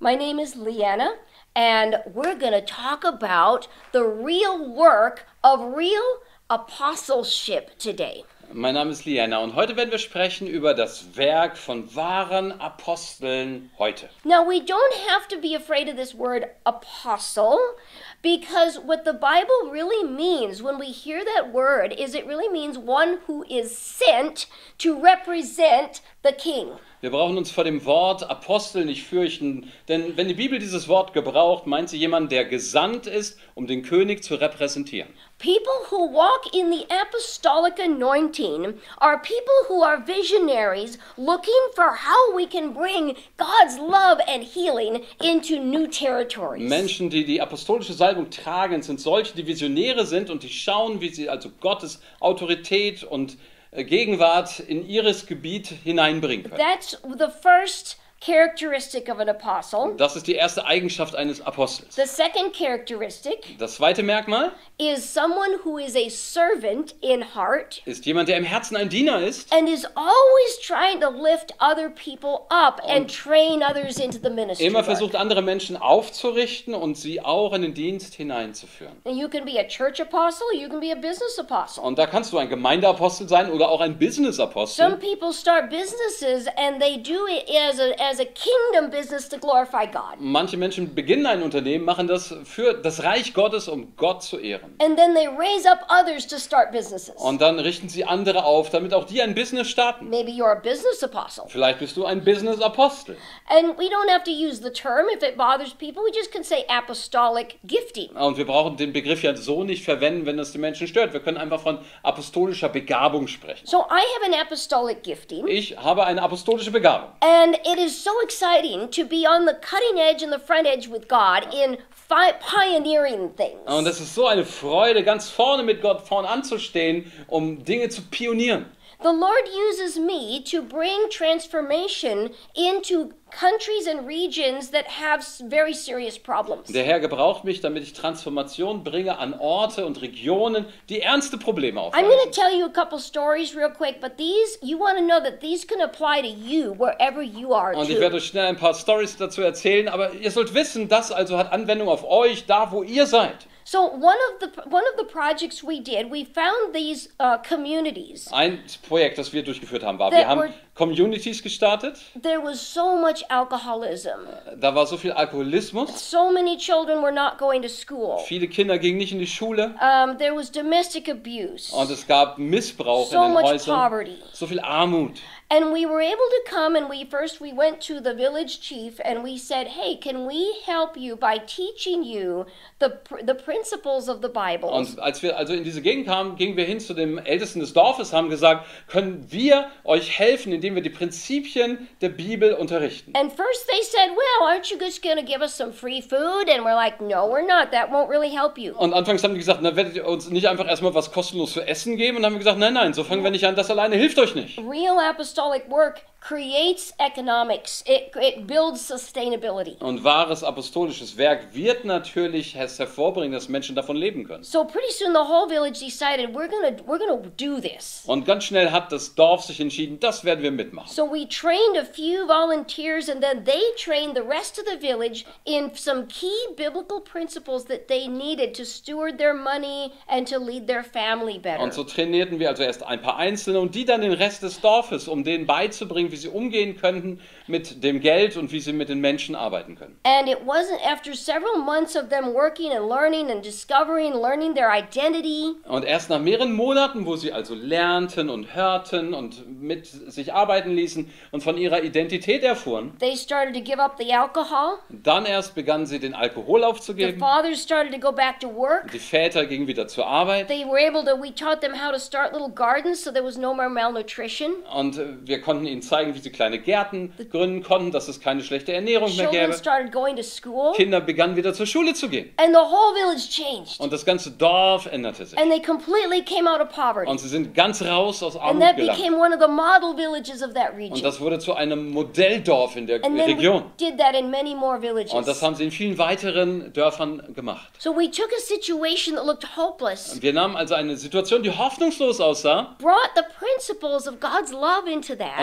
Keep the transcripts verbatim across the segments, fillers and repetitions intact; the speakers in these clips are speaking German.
My name is Leanna, and we're going to talk about the real work of real apostleship today. Mein Name ist Liana und heute werden wir sprechen über das Werk von wahren Aposteln heute. Now, we don't have to be afraid of this word apostle, because what the Bible really means when we hear that word is it really means one who is sent to represent the king. Wir brauchen uns vor dem Wort Apostel nicht fürchten, denn wenn die Bibel dieses Wort gebraucht, meint sie jemanden, der gesandt ist, um den König zu repräsentieren. People who walk in the apostolic anointing are people who are visionaries looking for how we can bring God's love and healing into new territories. Menschen, die die apostolische Salbung tragen, sind solche, die Visionäre sind und die schauen, wie sie also Gottes Autorität und Gegenwart in ihres Gebiet hineinbringen können. That's the first characteristic of an apostle. Das ist die erste Eigenschaft eines Apostels. The second characteristic Das zweite Merkmal is someone who is a servant in heart ist jemand, der im Herzen ein Diener ist and is always trying to lift other people up and train others into the ministry. immer work. versucht, andere Menschen aufzurichten und sie auch in den Dienst hineinzuführen. And you can be a church apostle, you can be a business apostle. Und da kannst du ein Gemeindeapostel sein oder auch ein Some Businessapostel. people start businesses and they do it as a, as a kingdom business to glorify God. Manche Menschen beginnen ein Unternehmen, machen das für das Reich Gottes, um Gott zu ehren. And then they raise up others to start businesses. Und dann richten sie andere auf, damit auch die ein Business starten. Maybe you're a business apostle. Vielleicht bist du ein Businessapostel. And we don't have to use the term if it bothers people. We just can say apostolic gifting. Und wir brauchen den Begriff ja so nicht verwenden, wenn das die Menschen stört. Wir können einfach von apostolischer Begabung sprechen. So I have an apostolic gifting. Ich habe eine apostolische Begabung. And it is so exciting to be on the cutting edge and the front edge with God in fi- pioneering things. Und es ist so eine Freude, ganz vorne mit Gott vorn anzustehen, um Dinge zu pionieren. The Lord uses me to bring transformation into countries and regions that have s- very serious problems. Der Herr gebraucht mich, damit ich Transformation bringe an Orte und Regionen, die ernste Probleme I'm going to aufweisen. tell you a couple stories real quick, but these, you want to know that these can apply to you wherever you are Und ich werde too. euch schnell ein paar Stories dazu erzählen, aber ihr sollt wissen, das also hat Anwendung auf euch, da wo ihr seid. So one of the one of the projects we did, we found these uh, communities. Ein Projekt, das wir durchgeführt haben, war, That wir haben were- Communities gestartet, There was so much alcoholism. da war so viel Alkoholismus, So many children were not going to school. viele Kinder gingen nicht in die Schule Um, there was domestic abuse. und es gab Missbrauch So in den much Häusern, poverty. so viel Armut. And we were able to come and we first we went to the village chief and we said, "Hey, can we help you by teaching you the pr- the principles of the Bible?" Und als wir also in diese Gegend kamen, gingen wir hin zu dem Ältesten des Dorfes, haben gesagt, können wir euch helfen, indem wir die Prinzipien der Bibel unterrichten. And first they said, "Well, aren't you just going to give us some free food?" And we're like, "No, we're not. That won't really help you." Und anfangs haben die gesagt, na, werdet ihr uns nicht einfach erstmal was kostenlos zu essen geben? Und dann haben wir gesagt, nein, nein, so fangen wir nicht an, das alleine hilft euch nicht. Real apostolic work creates economics. It it builds sustainability. Und wahres apostolisches Werk wird natürlich es hervorbringen, dass Menschen davon leben können. So pretty soon the whole village decided we're going to we're going to do this. Und ganz schnell hat das Dorf sich entschieden, das werden wir mitmachen. So we trained a few volunteers and then they trained the rest of the village in some key biblical principles that they needed to steward their money and to lead their family better. Und so trainierten wir also erst ein paar Einzelne und die dann den Rest des Dorfes, um denen beizubringen, wie sie umgehen könnten mit dem Geld und wie sie mit den Menschen arbeiten können. And it wasn't after several months of them working and learning and discovering, learning their identity, Und erst nach mehreren Monaten, wo sie also lernten und hörten und mit sich arbeiten ließen und von ihrer Identität erfuhren, they started to give up the alcohol. dann erst begannen sie den Alkohol The aufzugeben. fathers started to go back to work. Die Väter gingen wieder zur Arbeit They were able to, we taught them how to start little gardens so there was no more malnutrition. und äh, wir konnten ihnen zeigen, wie sie kleine Gärten gründen konnten, dass es keine schlechte Ernährung mehr Children gäbe. started going to school. Kinder begannen wieder zur Schule zu gehen. And the whole village changed. Und das ganze Dorf änderte sich. And they completely came out of poverty. Und sie sind ganz raus aus And Armut that gelangt. became one of the model villages of that Und region. das wurde zu einem Modelldorf in der And then we Region. did that in many more Und villages. das haben sie in vielen weiteren Dörfern gemacht. So we took a situation that looked hopeless, Wir nahmen also eine Situation, die hoffnungslos aussah, brought the principles of God's love into that, und brachten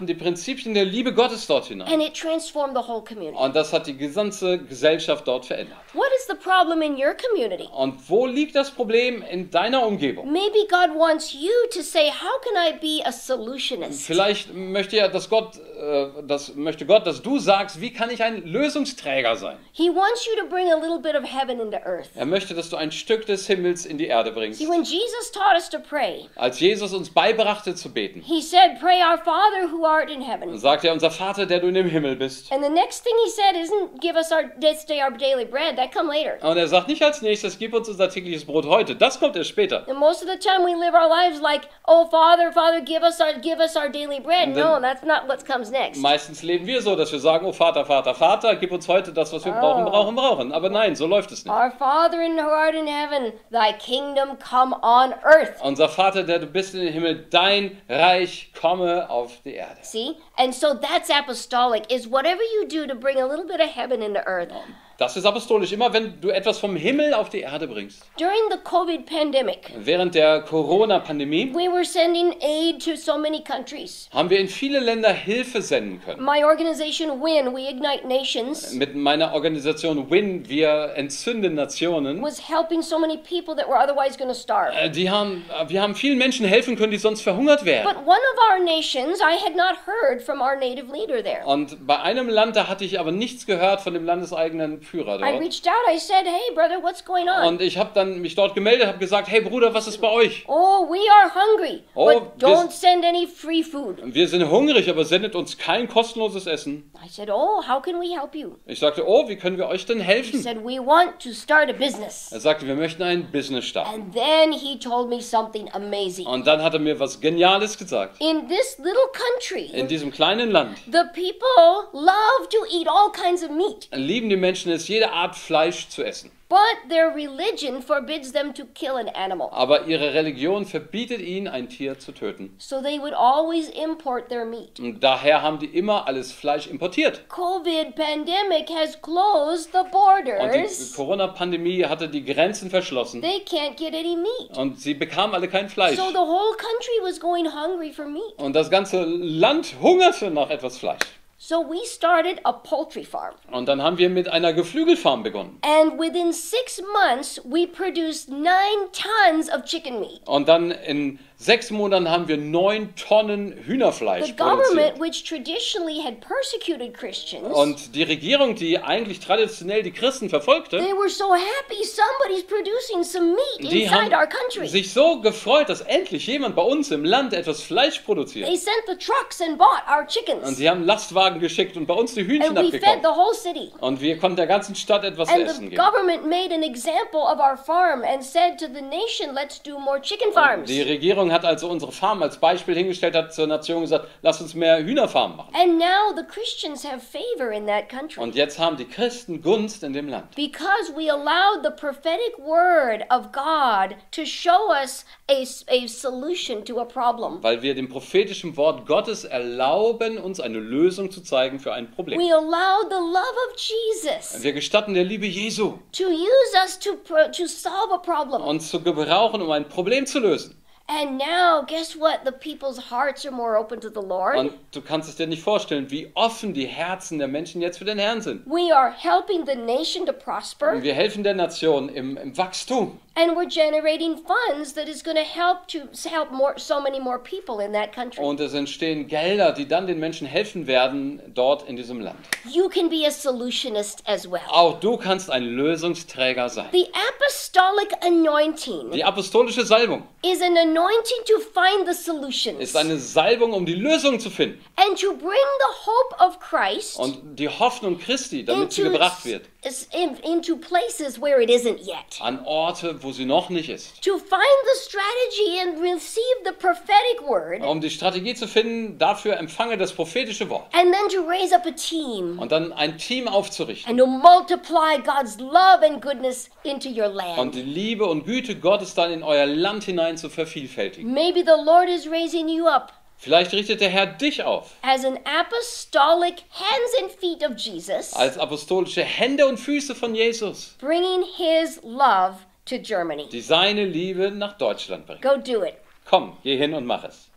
brachten die Prinzipien der Liebe Gottes dort hinein. And it transformed the whole community. Und das hat die gesamte Gesellschaft dort verändert. What is the problem in your community? Und wo liegt das Problem in deiner Umgebung? Maybe God wants you to say, how can I be a solutionist? Vielleicht möchte ja, dass Gott, äh, das möchte Gott, dass du sagst, wie kann ich ein Lösungsträger sein? He wants you to bring a little bit of heaven into earth. Er möchte, dass du ein Stück des Himmels in die Erde bringst. See, when Jesus taught us to pray, Als Jesus uns beibrachte zu beten, he said, pray our Father who art in heaven. sagt er, unser Vater, der du in dem Himmel bist. And the next thing he said isn't give us our this day our daily bread. That come later. Und er sagt nicht als nächstes, gib uns unser tägliches Brot heute. Das kommt erst später. And most of the time we live our lives like, oh Father, Father, give us our give us our daily bread. And No, then- that's not what comes next. Meistens leben wir so, dass wir sagen, oh Vater, Vater, Vater, gib uns heute das, was wir brauchen, brauchen, brauchen. Aber nein, so läuft es nicht. Our Father in who art in heaven, thy kingdom come on earth. Unser Vater, der du bist in den Himmel, dein Reich komme auf die Erde. See? And so that's apostolic, is whatever you do to bring a little bit of heaven into earth. Das ist apostolisch. Immer wenn du etwas vom Himmel auf die Erde bringst. During the COVID pandemic, Während der Corona-Pandemie we were sending aid to so many countries. haben wir in viele Länder Hilfe senden können. My organization, WIN, We Ignite Nations, Mit meiner Organisation WIN, wir entzünden Nationen. was helping so many people that were otherwise going to starve. Äh, Die haben, wir haben vielen Menschen helfen können, die sonst verhungert wären. But one of our nations, I had not heard from our native leader there. Und bei einem Land, da hatte ich aber nichts gehört von dem landeseigenen Führer I dort. reached out, I said, hey brother, what's going on? Und ich habe dann mich dort gemeldet, habe gesagt, hey Bruder, was ist bei euch? Oh, we are hungry, Oh, but wir- don't send any free food. Wir sind hungrig, aber sendet uns kein kostenloses Essen. I said, oh, how can we help you? Ich sagte, oh, wie können wir euch denn He helfen? said, we want to start a business. Er sagte, wir möchten ein Business starten. And then he told me something amazing. Und dann hat er mir was Geniales gesagt. In this little country, In diesem kleinen Land the people love to eat all kinds of meat, lieben die Menschen es, jede Art Fleisch zu essen. but their religion forbids them to kill an animal. Aber ihre Religion verbietet ihnen, ein Tier zu töten. So they would always import their meat. Und daher haben die immer alles Fleisch importiert. COVID pandemic has closed the Und die borders. Corona-Pandemie hatte die Grenzen verschlossen. They can't get any meat. Und sie bekamen alle kein Fleisch. So the whole country was going hungry for meat. Und das ganze Land hungerte nach etwas Fleisch. So we started a poultry farm. Und dann haben wir mit einer Geflügelfarm begonnen. And within six months, we produced nine tons of chicken meat. Und dann in sechs Monaten haben wir neun Tonnen Hühnerfleisch The government, produziert. which traditionally had persecuted Christians, Und die Regierung, die eigentlich traditionell die Christen verfolgte, they were so happy somebody's producing some meat die inside our haben country. sich so gefreut, dass endlich jemand bei uns im Land etwas Fleisch produziert. They sent the trucks and bought our Und chickens. sie haben Lastwagen geschickt und bei uns die Hühnchen And we fed abgekauft. the whole city. Und wir konnten der ganzen Stadt etwas zu And essen the geben. government made an example of our farm and said to the nation, let's do more chicken farms. Die Regierung hat also unsere Farm als Beispiel hingestellt, hat zur Nation gesagt, lass uns mehr Hühnerfarmen machen. And now the Christians have favor in that country. Und jetzt haben die Christen Gunst in dem Land. Because we allowed the prophetic word of God to show us a, a solution to a problem. Weil wir dem prophetischen Wort Gottes erlauben, uns eine Lösung zu zeigen für ein Problem. We allowed the love of Jesus Wir gestatten der Liebe Jesu, to use us to, pro- to solve a problem. uns zu gebrauchen, um ein Problem zu lösen. And now, guess what? The people's hearts are more open to the Lord. Und du kannst es dir nicht vorstellen, wie offen die Herzen der Menschen jetzt für den Herrn sind. We are helping the nation to prosper. Wir helfen der Nation im, im Wachstum. And we're generating funds that is going to help to help more so many more people in that country. Und es entstehen Gelder, die dann den Menschen helfen werden, dort in diesem Land. You can be a solutionist as well. Auch du kannst ein Lösungsträger sein. The apostolic anointing Die apostolische Salbung is an anointing to find the solutions ist eine Salbung, um die Lösung zu finden. and to bring the hope of Christ Und die Hoffnung Christi, damit sie into, gebracht wird. is- in- into places where it isn't yet. An Orte, wo sie noch nicht ist. To find the strategy and receive the prophetic word, Um die Strategie zu finden, dafür empfange das prophetische Wort. and then to raise up a team Und dann ein Team aufzurichten. and to multiply God's love and goodness into your Und die land. Liebe und Güte Gottes dann in euer Land hinein zu vervielfältigen. Maybe the Lord is raising you up Vielleicht richtet der Herr dich auf, as an apostolic hands and feet of Jesus, als apostolische Hände und Füße von Jesus, bringing his love to Germany. die seine Liebe nach Deutschland bringen. Go do it. Komm, geh hin und mach es.